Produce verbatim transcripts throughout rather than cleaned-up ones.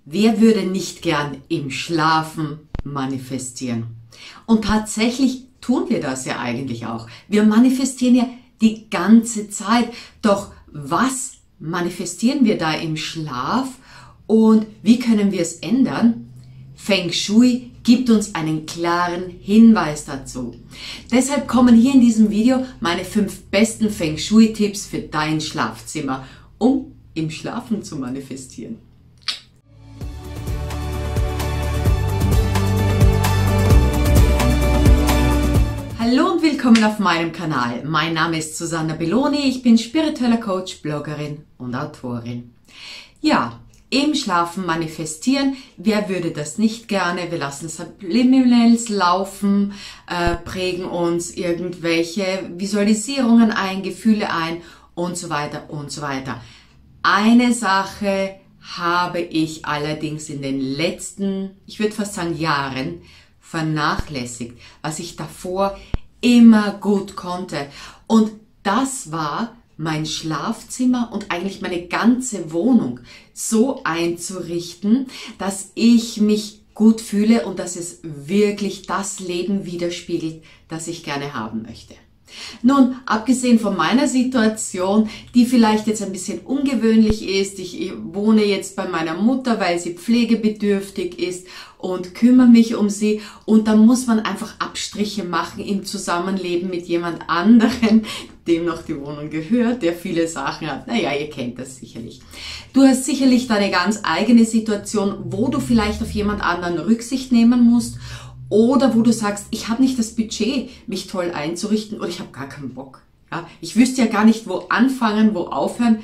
Wer würde nicht gern im Schlafen manifestieren? Und tatsächlich tun wir das ja eigentlich auch. Wir manifestieren ja die ganze Zeit. Doch was manifestieren wir da im Schlaf und wie können wir es ändern? Feng Shui gibt uns einen klaren Hinweis dazu. Deshalb kommen hier in diesem Video meine fünf besten Feng Shui-Tipps für dein Schlafzimmer, um im Schlafen zu manifestieren. Hallo und willkommen auf meinem Kanal. Mein Name ist Susanna Belloni, ich bin spiritueller Coach, Bloggerin und Autorin. Ja, im Schlafen manifestieren, wer würde das nicht gerne? Wir lassen Subliminals laufen, äh, prägen uns irgendwelche Visualisierungen ein, Gefühle ein und so weiter und so weiter. Eine Sache habe ich allerdings in den letzten, ich würde fast sagen Jahren, vernachlässigt, was ich davor immer gut konnte. Und das war mein Schlafzimmer und eigentlich meine ganze Wohnung so einzurichten, dass ich mich gut fühle und dass es wirklich das Leben widerspiegelt, das ich gerne haben möchte. Nun, abgesehen von meiner Situation, die vielleicht jetzt ein bisschen ungewöhnlich ist, ich wohne jetzt bei meiner Mutter, weil sie pflegebedürftig ist und kümmere mich um sie und da muss man einfach Abstriche machen im Zusammenleben mit jemand anderen, dem noch die Wohnung gehört, der viele Sachen hat. Naja, ihr kennt das sicherlich. Du hast sicherlich deine ganz eigene Situation, wo du vielleicht auf jemand anderen Rücksicht nehmen musst. Oder wo du sagst, ich habe nicht das Budget, mich toll einzurichten oder ich habe gar keinen Bock. Ja, ich wüsste ja gar nicht, wo anfangen, wo aufhören.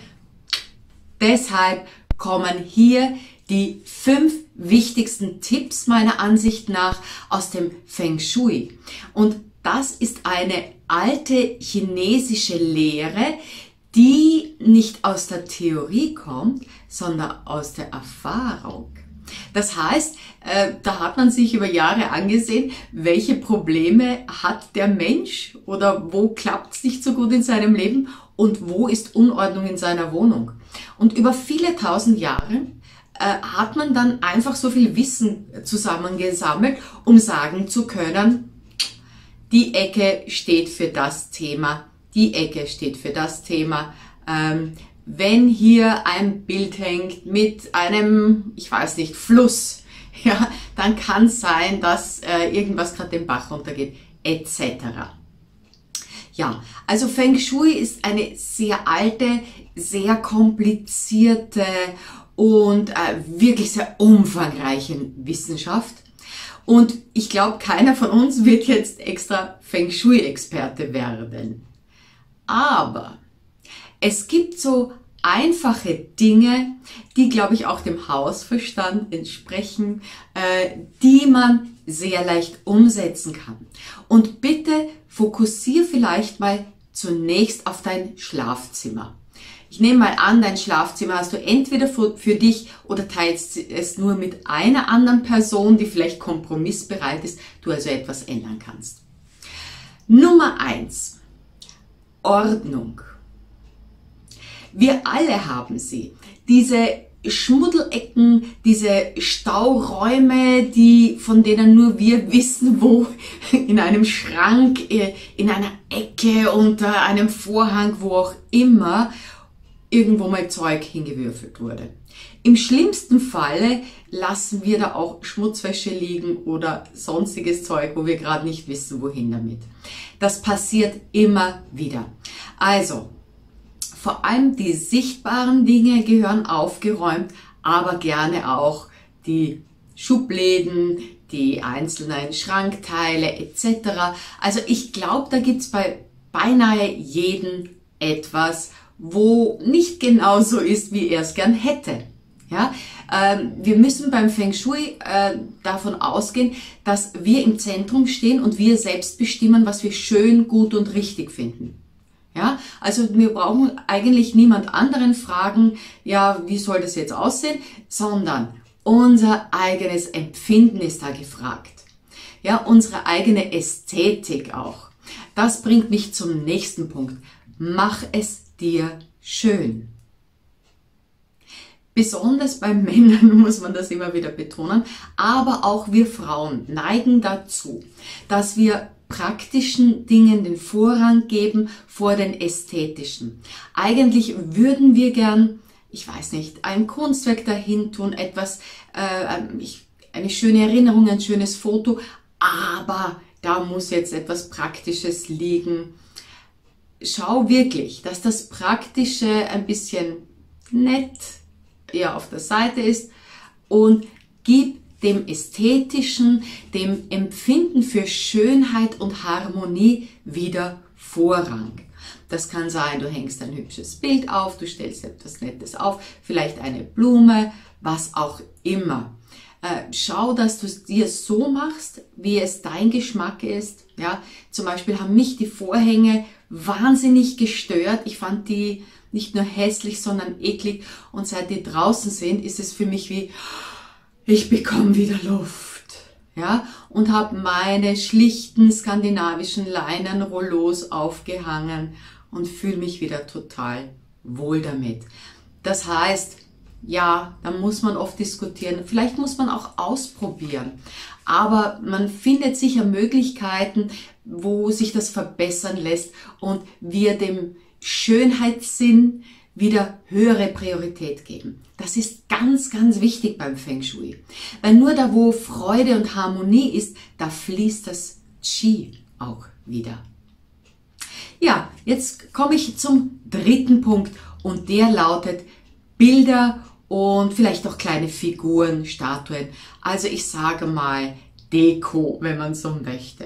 Deshalb kommen hier die fünf wichtigsten Tipps meiner Ansicht nach aus dem Feng Shui. Und das ist eine alte chinesische Lehre, die nicht aus der Theorie kommt, sondern aus der Erfahrung. Das heißt, äh, da hat man sich über Jahre angesehen, welche Probleme hat der Mensch oder wo klappt es nicht so gut in seinem Leben und wo ist Unordnung in seiner Wohnung. Und über viele tausend Jahre äh, hat man dann einfach so viel Wissen zusammengesammelt, um sagen zu können, die Ecke steht für das Thema, die Ecke steht für das Thema. Ähm, Wenn hier ein Bild hängt mit einem, ich weiß nicht, Fluss, ja, dann kann es sein, dass äh, irgendwas gerade den Bach runtergeht, et cetera. Ja, also Feng Shui ist eine sehr alte, sehr komplizierte und äh, wirklich sehr umfangreiche Wissenschaft. Und ich glaube, keiner von uns wird jetzt extra Feng Shui-Experte werden. Aber es gibt so einfache Dinge, die, glaube ich, auch dem Hausverstand entsprechen, äh, die man sehr leicht umsetzen kann. Und bitte fokussier vielleicht mal zunächst auf dein Schlafzimmer. Ich nehme mal an, dein Schlafzimmer hast du entweder für, für dich oder teilst es nur mit einer anderen Person, die vielleicht kompromissbereit ist, du also etwas ändern kannst. Nummer eins. Ordnung. Wir alle haben sie. Diese Schmuddelecken, diese Stauräume, die, von denen nur wir wissen, wo in einem Schrank, in einer Ecke, unter einem Vorhang, wo auch immer, irgendwo mal Zeug hingewürfelt wurde. Im schlimmsten Falle lassen wir da auch Schmutzwäsche liegen oder sonstiges Zeug, wo wir gerade nicht wissen, wohin damit. Das passiert immer wieder. Also, vor allem die sichtbaren Dinge gehören aufgeräumt, aber gerne auch die Schubläden, die einzelnen Schrankteile et cetera. Also ich glaube, da gibt's bei beinahe jedem etwas, wo nicht genau so ist, wie er es gern hätte. Ja, ähm, wir müssen beim Feng Shui äh, davon ausgehen, dass wir im Zentrum stehen und wir selbst bestimmen, was wir schön, gut und richtig finden. Ja, also wir brauchen eigentlich niemand anderen fragen, ja, wie soll das jetzt aussehen, sondern unser eigenes Empfinden ist da gefragt. Ja, unsere eigene Ästhetik auch. Das bringt mich zum nächsten Punkt. Mach es dir schön. Besonders bei Männern muss man das immer wieder betonen, aber auch wir Frauen neigen dazu, dass wir praktischen Dingen den Vorrang geben vor den ästhetischen. Eigentlich würden wir gern, ich weiß nicht, ein Kunstwerk dahin tun, etwas, äh, eine schöne Erinnerung, ein schönes Foto, aber da muss jetzt etwas Praktisches liegen. Schau wirklich, dass das Praktische ein bisschen nett eher auf der Seite ist und gib dem Ästhetischen, dem Empfinden für Schönheit und Harmonie wieder Vorrang. Das kann sein, du hängst ein hübsches Bild auf, du stellst etwas Nettes auf, vielleicht eine Blume, was auch immer. Äh, schau, dass du es dir so machst, wie es dein Geschmack ist. Ja, zum Beispiel haben mich die Vorhänge wahnsinnig gestört. Ich fand die nicht nur hässlich, sondern eklig. Und seit die draußen sind, ist es für mich wie, ich bekomme wieder Luft. Ja, und habe meine schlichten skandinavischen Leinenrollos aufgehangen und fühle mich wieder total wohl damit. Das heißt, ja, da muss man oft diskutieren. Vielleicht muss man auch ausprobieren. Aber man findet sicher Möglichkeiten, wo sich das verbessern lässt und wir dem Schönheitssinn wieder höhere Priorität geben. Das ist ganz, ganz wichtig beim Feng Shui. Weil nur da, wo Freude und Harmonie ist, da fließt das Qi auch wieder. Ja, jetzt komme ich zum dritten Punkt und der lautet Bilder und vielleicht auch kleine Figuren, Statuen. Also ich sage mal Deko, wenn man so möchte.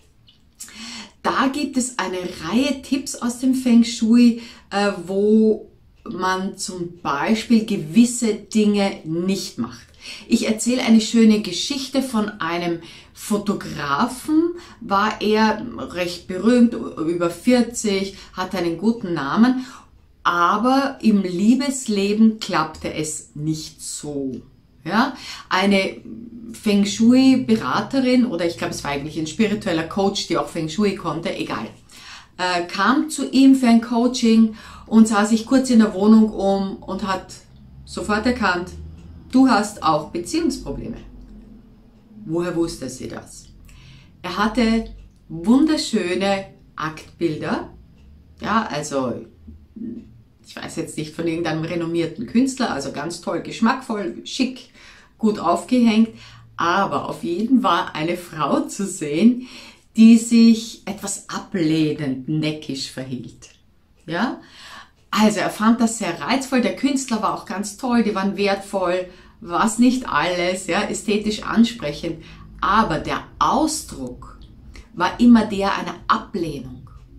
Da gibt es eine Reihe Tipps aus dem Feng Shui, äh, wo man zum Beispiel gewisse Dinge nicht macht. Ich erzähle eine schöne Geschichte von einem Fotografen, war er recht berühmt, über vierzig, hatte einen guten Namen, aber im Liebesleben klappte es nicht so. Ja, eine Feng Shui Beraterin oder ich glaube es war eigentlich ein spiritueller Coach, die auch Feng Shui konnte, egal, äh, kam zu ihm für ein Coaching und sah sich kurz in der Wohnung um und hat sofort erkannt, du hast auch Beziehungsprobleme. Woher wusste sie das? Er hatte wunderschöne Aktbilder, ja, also ich weiß jetzt nicht von irgendeinem renommierten Künstler, also ganz toll, geschmackvoll, schick, gut aufgehängt, aber auf jeden Fall eine Frau zu sehen, die sich etwas ablehnend, neckisch verhielt. Ja, also er fand das sehr reizvoll, der Künstler war auch ganz toll, die waren wertvoll, was nicht alles, ja, ästhetisch ansprechend, aber der Ausdruck war immer der einer Ablehnung.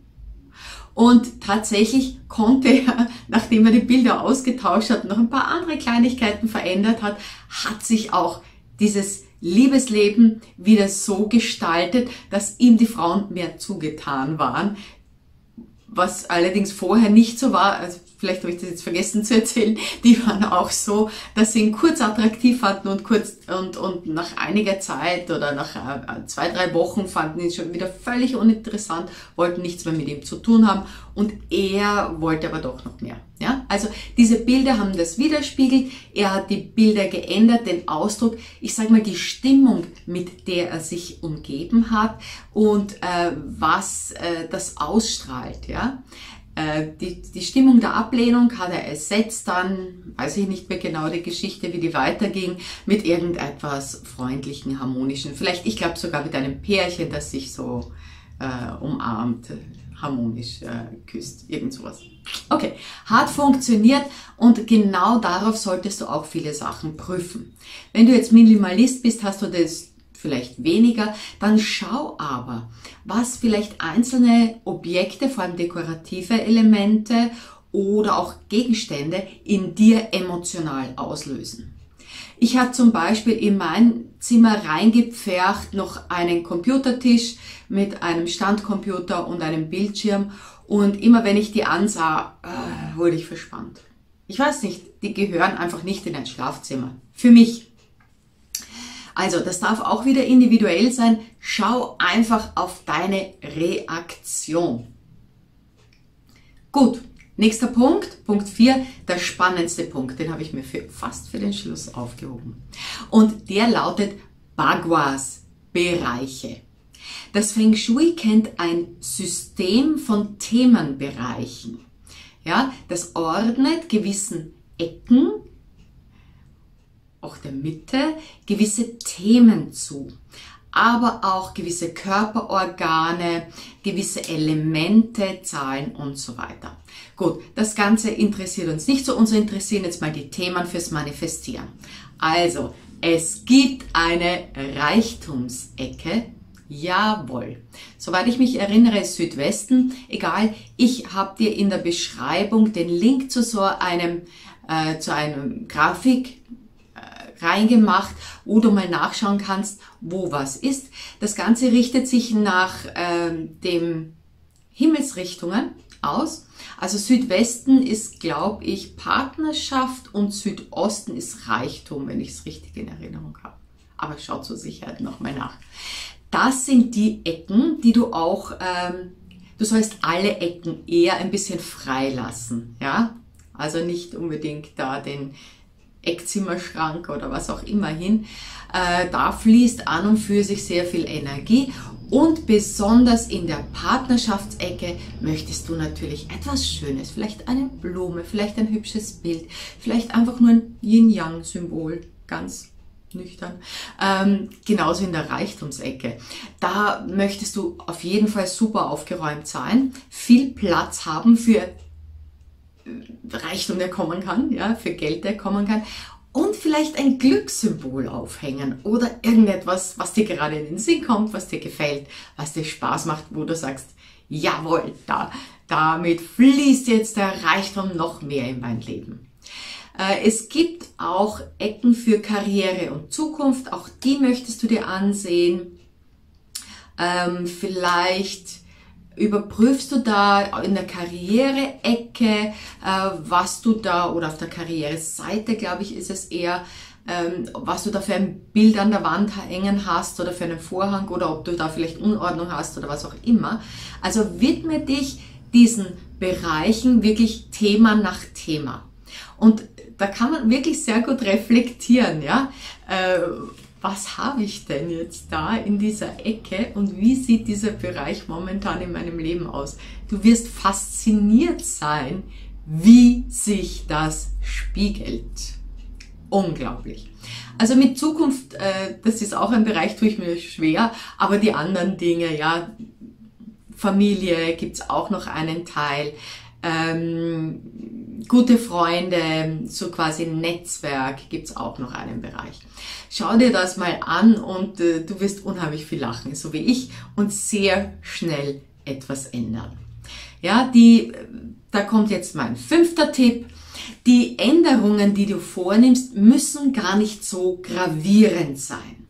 Und tatsächlich konnte er, nachdem er die Bilder ausgetauscht hat, noch ein paar andere Kleinigkeiten verändert hat, hat sich auch dieses Liebesleben wieder so gestaltet, dass ihm die Frauen mehr zugetan waren, was allerdings vorher nicht so war. Also vielleicht habe ich das jetzt vergessen zu erzählen, die waren auch so, dass sie ihn kurz attraktiv fanden und kurz und, und nach einiger Zeit oder nach äh, zwei, drei Wochen fanden ihn schon wieder völlig uninteressant, wollten nichts mehr mit ihm zu tun haben und er wollte aber doch noch mehr. Ja? Also diese Bilder haben das widerspiegelt, er hat die Bilder geändert, den Ausdruck, ich sage mal die Stimmung, mit der er sich umgeben hat und äh, was äh, das ausstrahlt. Ja? Die, die Stimmung der Ablehnung hat er ersetzt dann, weiß ich nicht mehr genau die Geschichte, wie die weiterging, mit irgendetwas freundlichen, harmonischen, vielleicht, ich glaube sogar mit einem Pärchen, das sich so äh, umarmt, harmonisch äh, küsst, irgend sowas. Okay, hat funktioniert und genau darauf solltest du auch viele Sachen prüfen. Wenn du jetzt Minimalist bist, hast du das vielleicht weniger, dann schau aber, was vielleicht einzelne Objekte, vor allem dekorative Elemente oder auch Gegenstände in dir emotional auslösen. Ich habe zum Beispiel in mein Zimmer reingepfercht noch einen Computertisch mit einem Standcomputer und einem Bildschirm und immer wenn ich die ansah, äh, wurde ich verspannt. Ich weiß nicht, die gehören einfach nicht in ein Schlafzimmer. Für mich. Also das darf auch wieder individuell sein. Schau einfach auf deine Reaktion. Gut, Nächster Punkt, Punkt vier, der spannendste Punkt, den habe ich mir für, fast für den Schluss aufgehoben. Und der lautet Bagwas, Bereiche. Das Feng Shui kennt ein System von Themenbereichen. Ja, das ordnet gewissen Ecken, auch der Mitte, gewisse Themen zu, aber auch gewisse Körperorgane, gewisse Elemente, Zahlen und so weiter. Gut, das Ganze interessiert uns nicht so, uns interessieren jetzt mal die Themen fürs Manifestieren. Also, es gibt eine Reichtumsecke, jawohl. Soweit ich mich erinnere, ist Südwesten, egal, ich habe dir in der Beschreibung den Link zu so einem, äh, zu einem Grafik reingemacht, wo du mal nachschauen kannst, wo was ist. Das Ganze richtet sich nach ähm, dem Himmelsrichtungen aus. Also Südwesten ist, glaube ich, Partnerschaft und Südosten ist Reichtum, wenn ich es richtig in Erinnerung habe. Aber schau zur Sicherheit nochmal nach. Das sind die Ecken, die du auch, ähm, du sollst alle Ecken eher ein bisschen freilassen, ja? Also nicht unbedingt da den Eckzimmerschrank oder was auch immer hin. Äh, da fließt an und für sich sehr viel Energie und besonders in der Partnerschaftsecke möchtest du natürlich etwas Schönes, vielleicht eine Blume, vielleicht ein hübsches Bild, vielleicht einfach nur ein Yin-Yang-Symbol, ganz nüchtern. Ähm, genauso in der Reichtumsecke. Da möchtest du auf jeden Fall super aufgeräumt sein, viel Platz haben für Reichtum, der kommen kann, ja, für Geld, der kommen kann und vielleicht ein Glückssymbol aufhängen oder irgendetwas, was dir gerade in den Sinn kommt, was dir gefällt, was dir Spaß macht, wo du sagst, jawohl, da, damit fließt jetzt der Reichtum noch mehr in mein Leben. Äh, es gibt auch Ecken für Karriere und Zukunft, auch die möchtest du dir ansehen. Ähm, vielleicht überprüfst du da in der Karriere-Ecke, äh, was du da, oder auf der Karriereseite, glaube ich, ist es eher, ähm, was du da für ein Bild an der Wand hängen hast oder für einen Vorhang oder ob du da vielleicht Unordnung hast oder was auch immer. Also widme dich diesen Bereichen wirklich Thema nach Thema. Und da kann man wirklich sehr gut reflektieren, ja. Äh, was habe ich denn jetzt da in dieser Ecke und wie sieht dieser Bereich momentan in meinem Leben aus? Du wirst fasziniert sein, wie sich das spiegelt. Unglaublich. Also mit Zukunft, äh, das ist auch ein Bereich, tue ich mir schwer, aber die anderen Dinge, ja, Familie gibt's auch noch einen Teil, ähm, gute Freunde, so quasi Netzwerk gibt's auch noch einen Bereich. Schau dir das mal an und äh, du wirst unheimlich viel lachen, so wie ich, und sehr schnell etwas ändern. Ja, die, da kommt jetzt mein fünfter Tipp. Die Änderungen, die du vornimmst, müssen gar nicht so gravierend sein.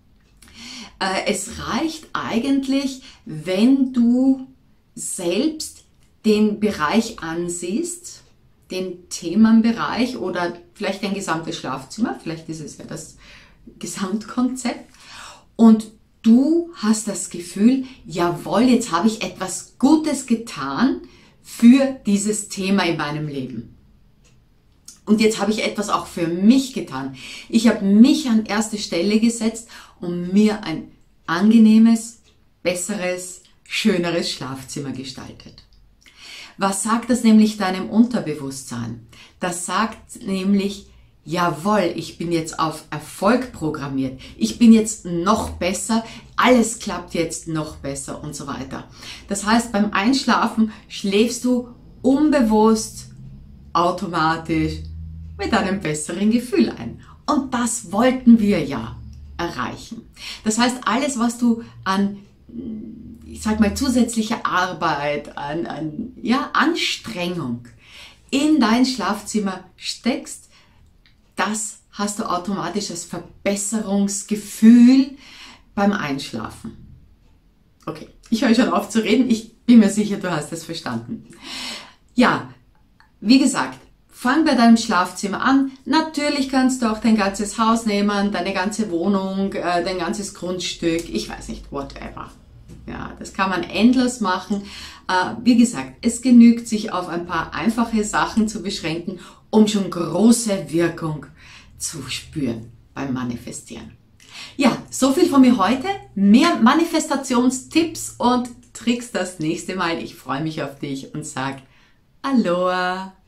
Äh, es reicht eigentlich, wenn du selbst den Bereich ansiehst, den Themenbereich oder vielleicht ein gesamtes Schlafzimmer, vielleicht ist es ja das Gesamtkonzept, und du hast das Gefühl, jawohl, jetzt habe ich etwas Gutes getan für dieses Thema in meinem Leben. Und jetzt habe ich etwas auch für mich getan. Ich habe mich an erste Stelle gesetzt und mir ein angenehmes, besseres, schöneres Schlafzimmer gestaltet. Was sagt das nämlich deinem Unterbewusstsein? Das sagt nämlich, jawohl, ich bin jetzt auf Erfolg programmiert, ich bin jetzt noch besser, alles klappt jetzt noch besser und so weiter. Das heißt, beim Einschlafen schläfst du unbewusst, automatisch mit einem besseren Gefühl ein. Und das wollten wir ja erreichen. Das heißt, alles, was du an, ich sag mal, zusätzliche Arbeit, an, an ja, Anstrengung in dein Schlafzimmer steckst, das hast du automatisch als Verbesserungsgefühl beim Einschlafen. Okay, ich höre schon auf zu reden. Ich bin mir sicher, du hast es verstanden. Ja, wie gesagt, fang bei deinem Schlafzimmer an. Natürlich kannst du auch dein ganzes Haus nehmen, deine ganze Wohnung, dein ganzes Grundstück, ich weiß nicht, whatever. Ja, das kann man endlos machen. Äh, wie gesagt, es genügt, sich auf ein paar einfache Sachen zu beschränken, um schon große Wirkung zu spüren beim Manifestieren. Ja, so viel von mir heute. Mehr Manifestationstipps und Tricks das nächste Mal. Ich freue mich auf dich und sag Aloha!